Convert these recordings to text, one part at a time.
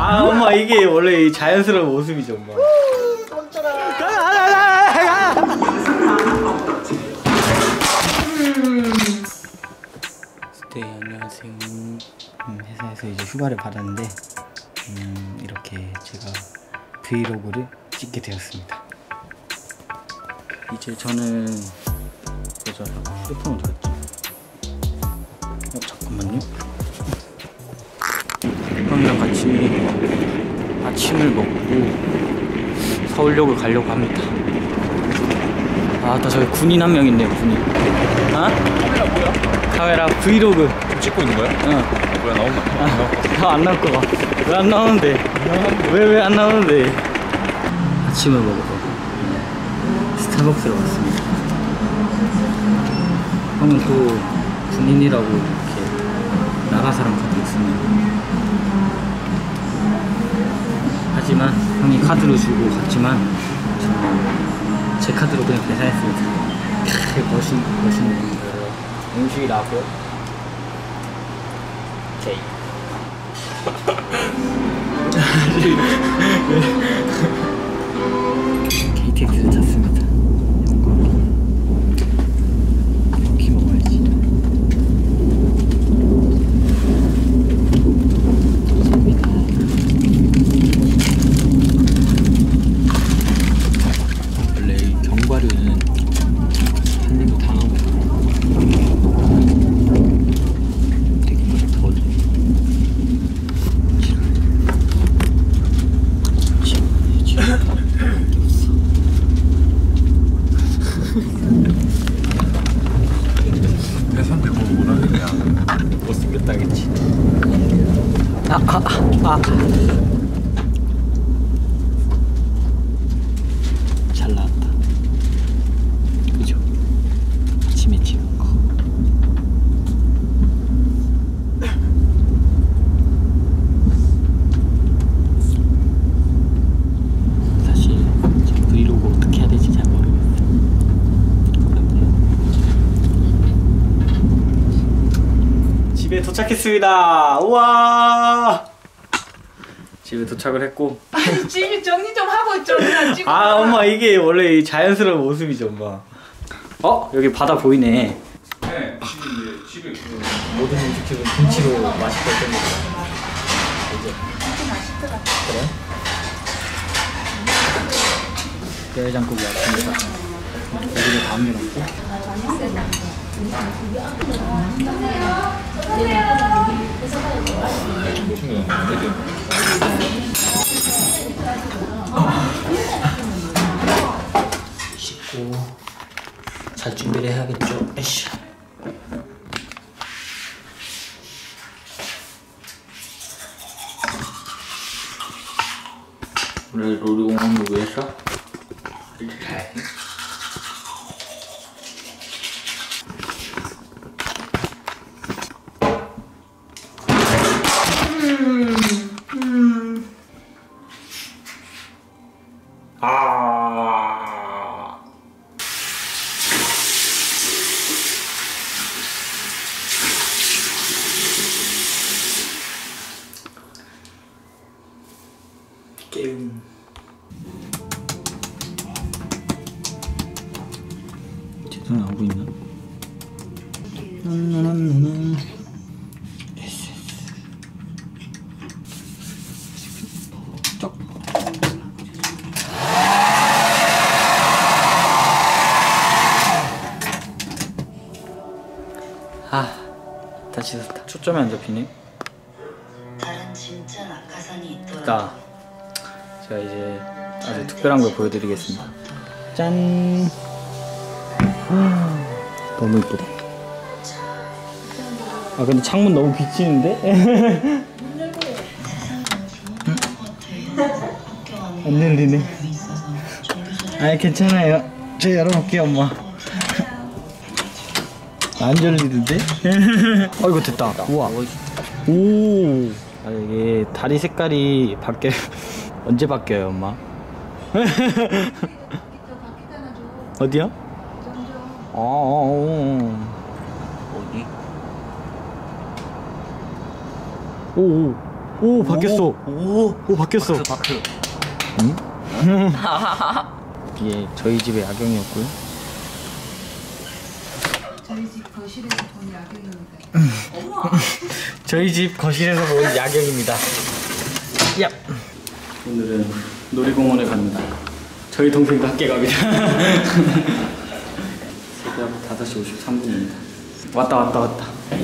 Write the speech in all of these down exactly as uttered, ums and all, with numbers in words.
아 엄마 이게 원래 이 자연스러운 모습이죠 엄마. 네 안녕하세요. 음, 회사에서 이제 휴가를 받았는데 음, 이렇게 제가 브이로그를 찍게 되었습니다. 이제 저는 보자 휴대폰 어디 갔지? 어 잠깐만요. 형이랑 같이 아침을 먹고 서울역을 가려고 합니다. 아, 나 저기 군인 한 명 있네요, 군인. 어? 카메라 뭐야? 카메라 브이로그. 찍고 있는 거야? 응. 왜 나온다? 아, 안 나올 거가. 왜 안 나오는데? 왜 왜 안 나오는데? 아침을 먹으러 스타벅스로 왔습니다. 형은 또 군인이라고 이렇게 나가사랑 카드 있으면. 하지만 형이 카드로 주고 갔지만 저는 제 카드로 그냥 계산했습니다. 멋있, 멋있는 음식이 나왔고요. 오케이. 케이티엑스를 탔습니다. 여기 먹어야지. 원래 견과류는 한 입도 당하고 되게 많이 더워져. 회사인데 뭐 뭐라 그냥 못생겼다겠지. 아, 아, 아, 아. 잘 나왔다. 그죠? 아침에 찍은 거. 사실 제 브이로그 어떻게 해야 될지 잘 모르겠어요. 집에 도착했습니다. 우와. 집에 도착을 했고. 아니 집이 정리 좀 하고 있죠. 그냥 찍고. 아 엄마 이게 원래 이 자연스러운 모습이죠 엄마. 어 여기 바다 보이네. 네 집인데 집에 모든 음식집은 김치로 맛있게 됩니다. 이제 김치 맛있더라. 그래? 뼈해장국이 왔습니다. 고기를 다 옮겨놓고. 씻고 잘 준비를 해야겠죠. 에이씨. 오늘 놀이공원 위해서 이렇게 가야지. 음, 음. 아. 게임. 제대로 나오고 있나? 나나나나. 쩍. 아, 다시 다 초점이 안 잡히네. 자, 제가 이제 아주 특별한 걸 보여드리겠습니다. 짠. 너무 이쁘다. 아 근데 창문 너무 비치는데? 안 열리네. 아니 괜찮아요. 제가 열어볼게요 엄마. 안 열리는데? 어이구 됐다. 우와. 오. 아 이게 다리 색깔이 바뀌 언제 바뀌어요 엄마? 어디요? 아. 어디? 오. 오 바뀌었어. 오, 오 바뀌었어. 박수 박수. 응? 이게 저희 집의 야경이었고요. 저희 집 거실에서 본 야경입니다. 저희 집 거실에서 본 야경입니다. 야. 오늘은 놀이공원에 갑니다. 저희 동생도 함께 갑니다. 새벽 다섯 시 오십삼 분입니다. 왔다 왔다 왔다.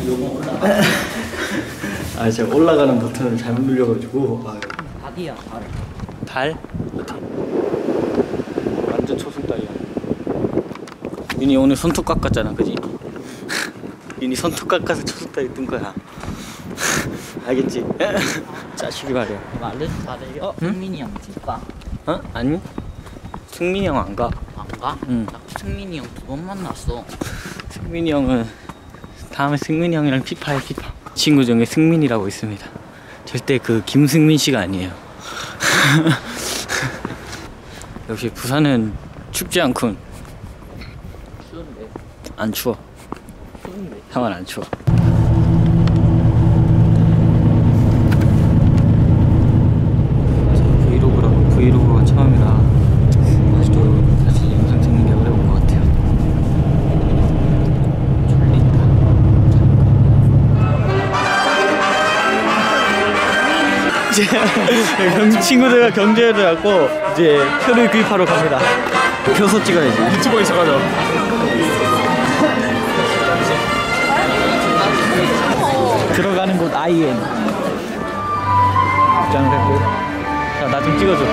아 제가 올라가는 버튼을 잘못 눌려가지고. 달이야 달. 달? 어디? 완전 초승달이야. 윤이 오늘 손톱 깎았잖아, 그지? 윤이 손톱 깎아서 초승달이 뜬 거야. 알겠지? 자식이 말이야. 말을 잘해. 어? 승민이 형 집가? 어? 아니? 승민이 형 안 가. 안 가? 응. 나 승민이 형 두 번 만났어. 승민이 형은 다음에 승민이 형이랑 피파해 피파. 친구 중에 승민이라고 있습니다. 절대 그 김승민 씨가 아니에요. 역시 부산은 춥지 않군. 추운데. 안 추워. 추운데. 형은 안 추워. 브이로그라 브이로그가 처음이라 아직도 사실 영상 찍는 게 어려운 것 같아요. 졸린다. 이제 경 친구들과 경제를 갖고 이제 표를 구입하러 갑니다. 표소 찍어야지. 유튜버에 사가자. 들어가는 곳 아이엔. 입장을 했고. 자, 나 좀 찍어줘.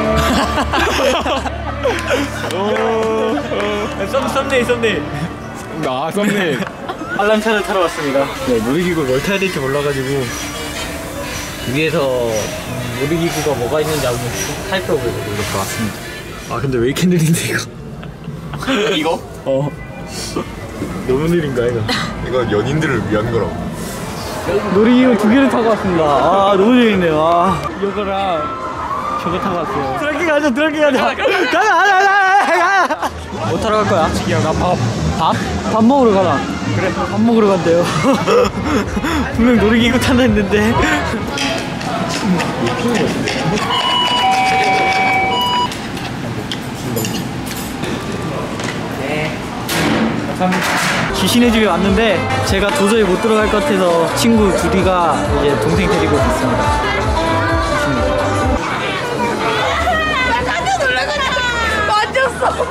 썸, 썸네일, 썸네일. 아 썸네일. 알람차를 타러 왔습니다. 네, 놀이기구를 뭘 타야 될지 몰라가지고 위에서 음, 놀이기구가 뭐가 있는지 한번 살펴보고 이렇게 왔습니다. 아, 근데 왜 이렇게 느린데, 이거? 이거? 어. 너무 느린가, 이거? 이거 연인들을 위한 거라고. 놀이기구 두 개를 타고 왔습니다. 아, 너무 재밌네요. 아, 이거랑 저거 타고 왔어요. 드라이기 가자, 드라이기 가자. 가자, 가자, 가자. 뭐 타러 갈 거야? 야, 나 밥. 밥? 밥 먹으러 가라. 그래, 밥 먹으러 간대요. 분명 놀이기구 탄다 했는데. 귀신의 집에 왔는데 제가 도저히 못 들어갈 것 같아서 친구 둘이가 이제 동생 데리고 갔습니다. 깜짝 놀라가지고 만졌어.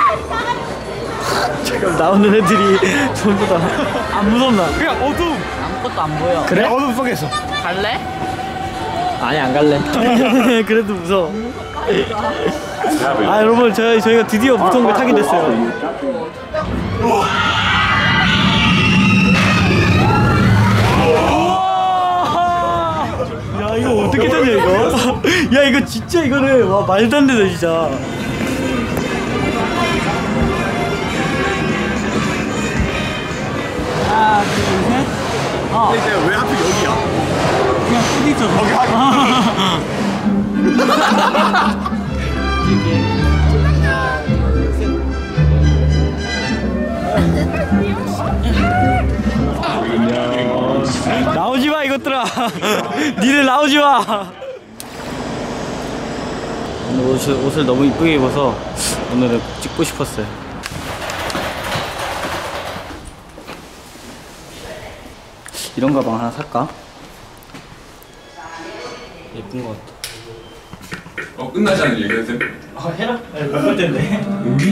지금 나오는 애들이 전부 다 안 무섭나? 그냥 어둠. 아무것도 안 보여. 그래? 어둠 속에서. 갈래? 아니 안 갈래. 그래도 무서워. 아 여러분 저희 저희가 드디어 무서운 걸 타게 됐어요. 야 이거 어떻게 타냐 이거? 야 이거 진짜 이거는 와 말도 안 되다 진짜. 하나 둘 셋. 어. 근데 왜 하필 여기야? 그냥 부딪혀서. 거기 하. 나오지 마 이것들아. 니들 나오지 마. 오늘 옷을, 옷을 너무 이쁘게 입어서 오늘은 꼭 찍고 싶었어요. 이런 가방 하나 살까? 예쁜 것 같아. 어 끝나지 않은 얘기했어요? 아 해라? 못볼 텐데.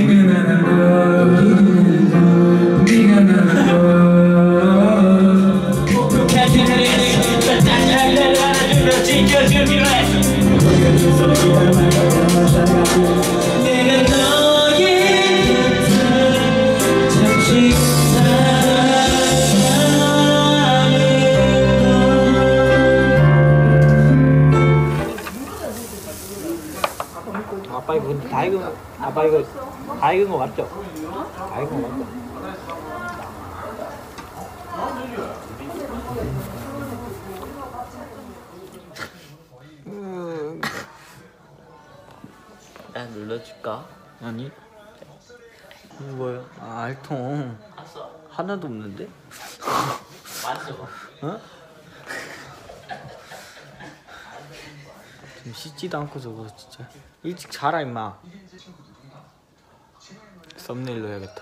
아빠 이거 근데 다 익은 거, 아빠 이거 다 익은 거 맞죠? 다 익은 거 맞죠? 야 눌러줄까? 아니. 이거 뭐야? 아 알통. 알았어. 하나도 없는데? 만져봐. 어? 씻지도 않고 저거 진짜. 일찍 자라 임마. 썸네일로 해야겠다.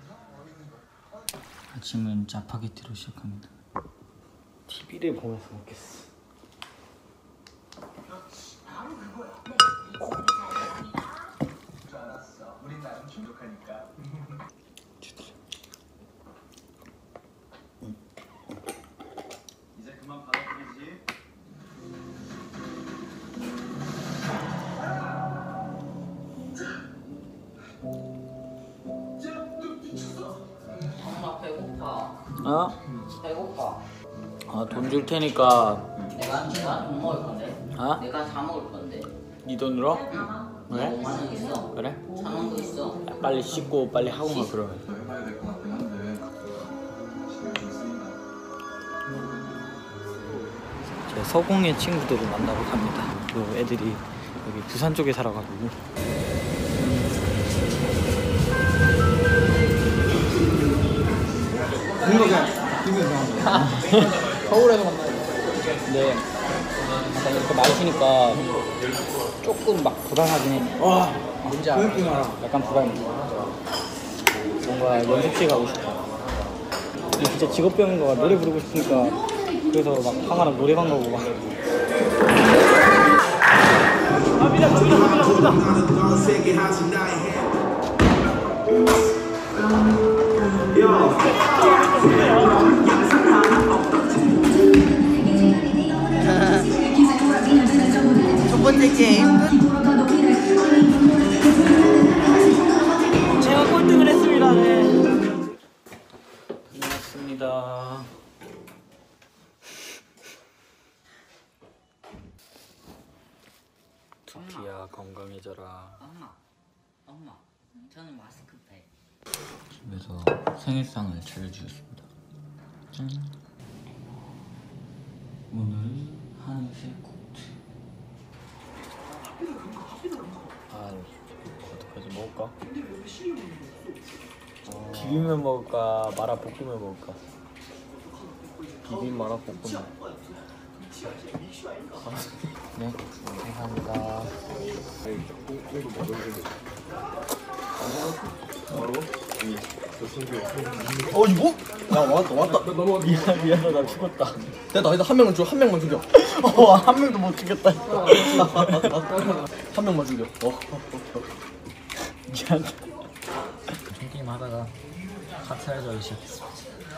아침은 짜파게티로 시작합니다. 티비를 보면서 먹겠어. 이제 그만 받아들이지. 엄마 배고파. 어? 배고파. 아, 돈 줄 테니까. 내가 내가 돈 먹을 건데. 어? 내가 사 먹을 건데. 네 돈으로? 그래? 오만 원 있어. 그래? 사 원도 있어. 야, 빨리 씻고 빨리 하고 가 그러면. 더 해봐야 될 것 같긴 한데 신경 좀 쓰인다. 제 서공의 친구들을 만나러 갑니다. 그 애들이 여기 부산 쪽에 살아가지고. 서울에서 만나요. 근데 약간 이렇게 마시니까 조금 막 불안하긴 해. 와, 뭔지 알아? 약간 불안해. 뭔가 연습실 가고 싶어. 근데 진짜 직업병인 거야. 노래 부르고 싶으니까. 그래서 막 형아랑 노래방 가고 막. 갑니다, 갑니다, 갑니다, 갑니다. 첫 번째 게임 제가 꼴등을 했습니다. 네. 끝났습니다. 두피야 건강해져라. 엄마, 엄마, 저는 마스크팩. 집에서 생일상을 차려주셨습니다. 짠. 오늘 하늘색 코트. 아, 어떡하지? 먹을까? 어... 비빔면 먹을까? 마라 볶음면 먹을까? 비빔 마라 볶음면. 네, 감사합니다. 어 이거? 야 왔다 왔다. 미안, 미안하다. 나 죽었다. 됐다. 일단 한 명은 죽여. 한 명만 죽여. 어, 한 명도 못 죽였다. 한 명만 죽여. 어. 미안. 게임 하다가 카트라이더를 시작했습니다.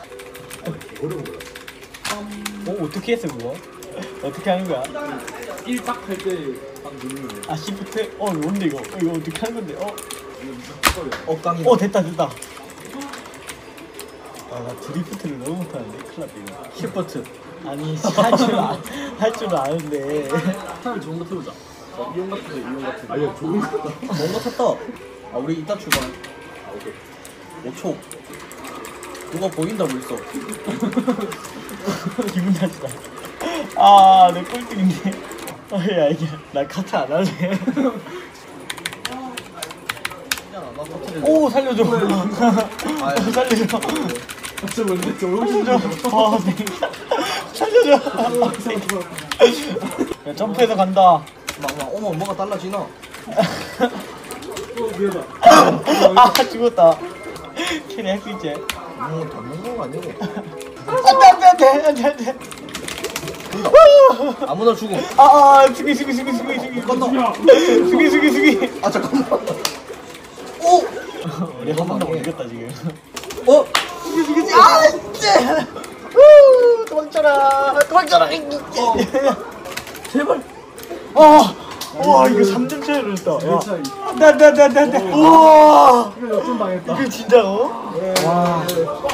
어, 어떻게 했어 그거? 어떻게 하는 거야? 일 딱 할 때 딱 누르는 거. 아, 시프트? 어, 이거 뭔데 이거? 어, 이거 어떻게 하는 건데? 어, 어 깡이. 어, 됐다, 됐다. 아, 나 드리프트를 너무 못하는데 큰일 났다 이거. 시프트. 아니, 할 줄 할 줄 아는데. 차라리 좋은 거 틀자. 어, 이용 같은 거 이용 같은 거. 아니야 좋은 거. 좋은 거 탔다. 아 우리 이따 출발. 아 오케이. 오 초. 누가 보인다고 했어. 기분 탓이다. 아, 내 꼴등인데. 어, 야, 이게 나 카트 안 할래. 오, 살려줘. 어, 살려줘. 저 뭔데 저 살려줘. 아, 네. 살려줘. 야, 점프해서 간다. 막막 어머 뭐가 달라지나? 아, 죽었다. 걔네 할 수 있지? 뭐 닮는 거 아니고. 안돼, 안돼, 안돼, 안돼, 안돼. 아무나 죽음. 아, 아, 수기, 수기, 수기, 수기, 수기. 건너. 수기, 수기, 수기. 아 잠깐만. 오. 우리 한 번도 못 이겼다 지금. 어? 수기, 수기, 수기. 아, 진짜. 후, 도망쳐라, 도망쳐라. 어. 제발. 아, 와, 이거 삼 점 차이로 했다. 야, 나, 나, 나, 나, 나. 우와. 이거 역전 당했다. 이거 진짜로? 와.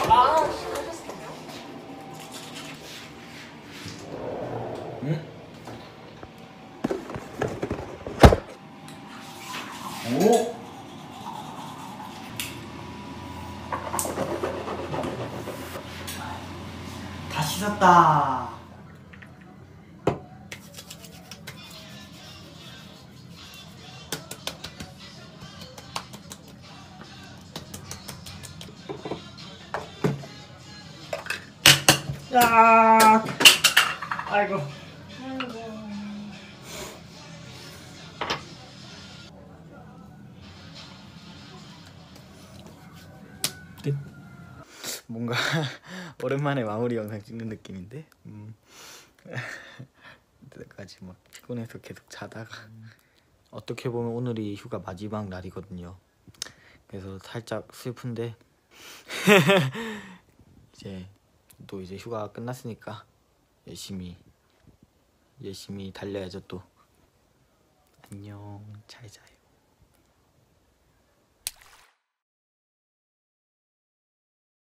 오. 다 씻었다. 야, 아이고. 웃긴. 뭔가 오랜만에 마무리 영상 찍는 느낌인데. 음. 그때까지 막 피곤해서 계속 자다가. 어떻게 보면 오늘이 휴가 마지막 날이거든요. 그래서 살짝 슬픈데 이제 또 이제 휴가 끝났으니까 열심히 열심히 달려야죠 또. 안녕, 잘 자요.